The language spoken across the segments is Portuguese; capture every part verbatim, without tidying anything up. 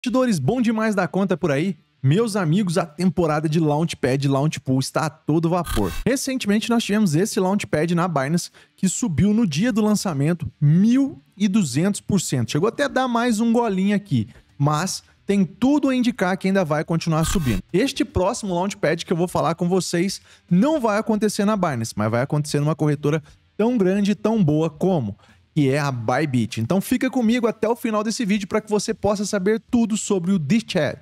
Investidores, bom demais da conta por aí? Meus amigos, a temporada de Launchpad e Launchpool está a todo vapor. Recentemente nós tivemos esse Launchpad na Binance que subiu no dia do lançamento mil e duzentos por cento. Chegou até a dar mais um golinho aqui, mas tem tudo a indicar que ainda vai continuar subindo. Este próximo Launchpad que eu vou falar com vocês não vai acontecer na Binance, mas vai acontecer numa corretora tão grande e tão boa como... que é a Bybit. Então fica comigo até o final desse vídeo para que você possa saber tudo sobre o DChat.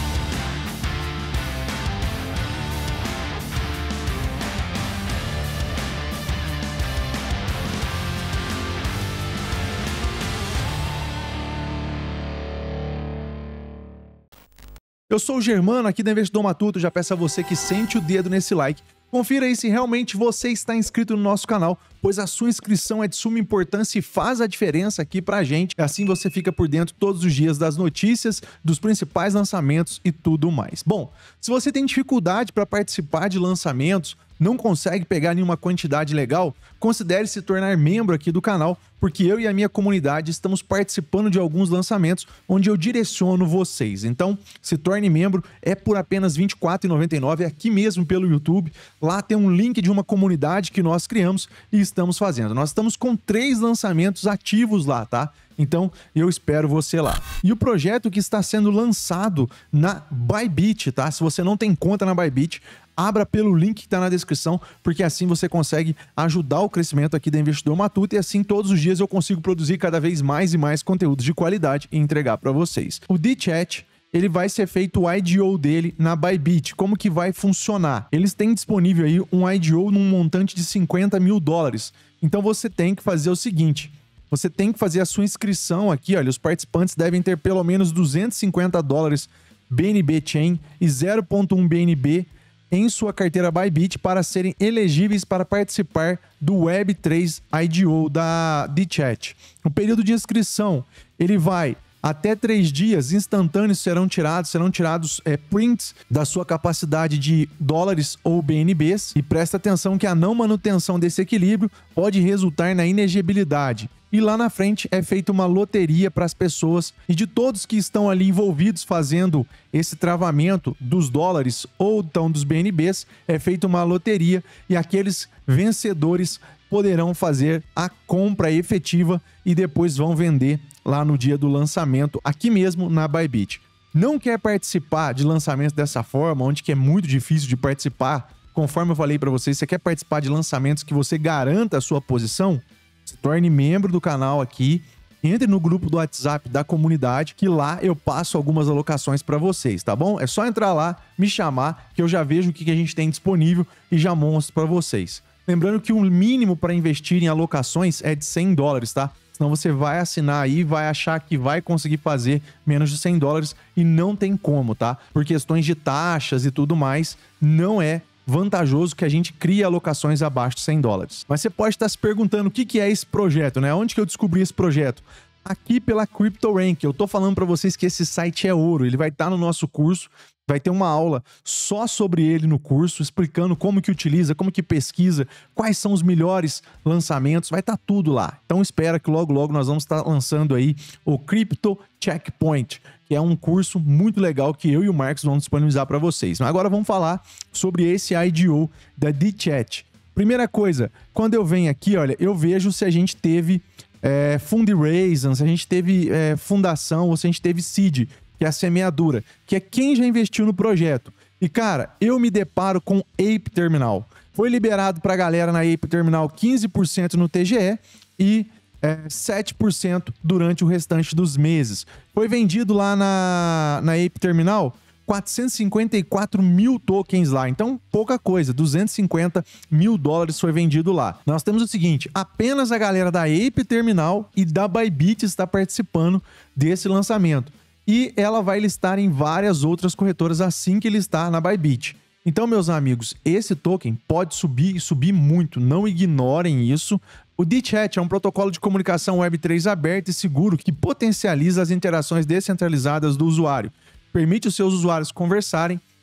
Eu sou o Germano, aqui da Investidor Matuto. Já peço a você que sente o dedo nesse like. Confira aí se realmente você está inscrito no nosso canal, pois a sua inscrição é de suma importância e faz a diferença aqui pra gente. Assim você fica por dentro todos os dias das notícias, dos principais lançamentos e tudo mais. Bom, se você tem dificuldade para participar de lançamentos, não consegue pegar nenhuma quantidade legal, considere se tornar membro aqui do canal, porque eu e a minha comunidade estamos participando de alguns lançamentos onde eu direciono vocês. Então, se torne membro, é por apenas vinte e quatro reais e noventa e nove centavos, é aqui mesmo pelo YouTube. Lá tem um link de uma comunidade que nós criamos e estamos fazendo. Nós estamos com três lançamentos ativos lá, tá? Então, eu espero você lá. E o projeto que está sendo lançado na Bybit, tá? Se você não tem conta na Bybit, abra pelo link que está na descrição, porque assim você consegue ajudar o crescimento aqui da Investidor Matuto e assim todos os dias eu consigo produzir cada vez mais e mais conteúdos de qualidade e entregar para vocês. O DChat, ele vai ser feito o I D O dele na Bybit. Como que vai funcionar? Eles têm disponível aí um I D O num montante de cinquenta mil dólares. Então você tem que fazer o seguinte... Você tem que fazer a sua inscrição aqui, olha, os participantes devem ter pelo menos duzentos e cinquenta dólares B N B Chain e zero vírgula um B N B em sua carteira Bybit para serem elegíveis para participar do Web três I D O da DChat. O período de inscrição, ele vai... Até três dias instantâneos serão tirados, serão tirados é, prints da sua capacidade de dólares ou B N Bs. E presta atenção que a não manutenção desse equilíbrio pode resultar na inegibilidade. E lá na frente é feita uma loteria para as pessoas e de todos que estão ali envolvidos fazendo esse travamento dos dólares ou então dos B N Bs, é feita uma loteria e aqueles vencedores poderão fazer a compra efetiva e depois vão vender lá no dia do lançamento, aqui mesmo na Bybit. Não quer participar de lançamentos dessa forma, onde que é muito difícil de participar, conforme eu falei para vocês, você quer participar de lançamentos que você garanta a sua posição? Se torne membro do canal aqui, entre no grupo do WhatsApp da comunidade, que lá eu passo algumas alocações para vocês, tá bom? É só entrar lá, me chamar, que eu já vejo o que a gente tem disponível e já mostro para vocês. Lembrando que o mínimo para investir em alocações é de cem dólares, tá? Senão você vai assinar aí e vai achar que vai conseguir fazer menos de cem dólares e não tem como, tá? Por questões de taxas e tudo mais, não é vantajoso que a gente crie alocações abaixo de cem dólares. Mas você pode estar se perguntando o que que é esse projeto, né? Onde que eu descobri esse projeto? Aqui pela CryptoRank. Eu tô falando para vocês que esse site é ouro, ele vai estar no nosso curso. Vai ter uma aula só sobre ele no curso, explicando como que utiliza, como que pesquisa, quais são os melhores lançamentos, vai estar tudo lá. Então espera que logo logo nós vamos estar lançando aí o Crypto Checkpoint, que é um curso muito legal que eu e o Marcos vamos disponibilizar para vocês. Mas agora vamos falar sobre esse I D O da DChat. Primeira coisa, quando eu venho aqui, olha, eu vejo se a gente teve é, fundraising, se a gente teve é, fundação ou se a gente teve seed, que é a semeadura, que é quem já investiu no projeto. E, cara, eu me deparo com Ape Terminal. Foi liberado para a galera na Ape Terminal quinze por cento no T G E e é, sete por cento durante o restante dos meses. Foi vendido lá na, na Ape Terminal quatrocentos e cinquenta e quatro mil tokens lá. Então, pouca coisa. duzentos e cinquenta mil dólares foi vendido lá. Nós temos o seguinte, apenas a galera da Ape Terminal e da Bybit está participando desse lançamento. E ela vai listar em várias outras corretoras assim que listar na Bybit. Então, meus amigos, esse token pode subir e subir muito, não ignorem isso. O DChat é um protocolo de comunicação Web três aberto e seguro que potencializa as interações descentralizadas do usuário. Permite os seus usuários conversarem,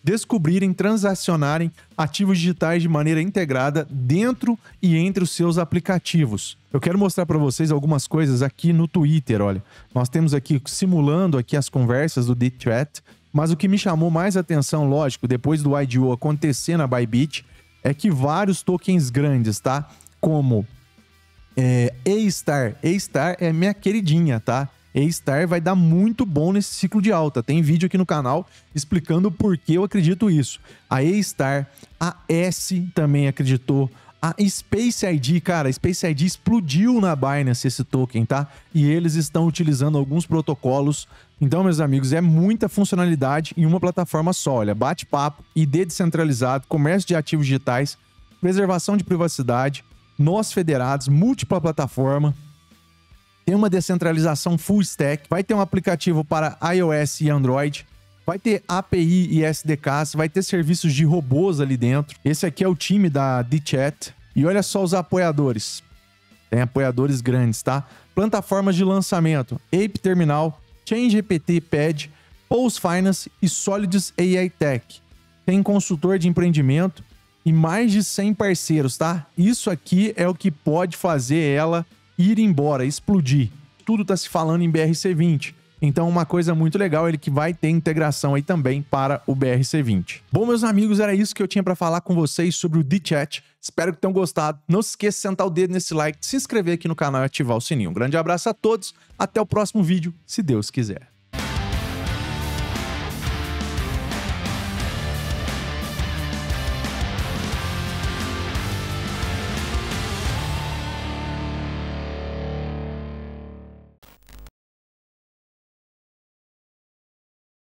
descobrirem, transacionarem ativos digitais de maneira integrada dentro e entre os seus aplicativos. Eu quero mostrar para vocês algumas coisas aqui no Twitter, olha. Nós temos aqui, simulando aqui as conversas do DChat, mas o que me chamou mais atenção, lógico, depois do I D O acontecer na Bybit, é que vários tokens grandes, tá? Como é, A-Star. A-Star é minha queridinha, tá? A-Star vai dar muito bom nesse ciclo de alta. Tem vídeo aqui no canal explicando por que eu acredito isso. A A-Star, a S também acreditou. A Space I D, cara, a Space I D explodiu na Binance esse token, tá? E eles estão utilizando alguns protocolos. Então, meus amigos, é muita funcionalidade em uma plataforma só. Olha, bate-papo, I D descentralizado, comércio de ativos digitais, preservação de privacidade, nós federados, múltipla plataforma. Tem uma descentralização full stack, vai ter um aplicativo para iOS e Android, vai ter A P I e S D Ks, vai ter serviços de robôs ali dentro. Esse aqui é o time da DChat. E olha só os apoiadores. Tem apoiadores grandes, tá? Plataformas de lançamento, Ape Terminal, ChainGPT Pad, Pulse Finance e Solids A I Tech. Tem consultor de empreendimento e mais de cem parceiros, tá? Isso aqui é o que pode fazer ela ir embora, explodir. Tudo tá se falando em B R C vinte. Então, uma coisa muito legal é ele que vai ter integração aí também para o B R C vinte. Bom, meus amigos, era isso que eu tinha para falar com vocês sobre o DChat. Espero que tenham gostado. Não se esqueça de sentar o dedo nesse like, se inscrever aqui no canal e ativar o sininho. Um grande abraço a todos. Até o próximo vídeo, se Deus quiser.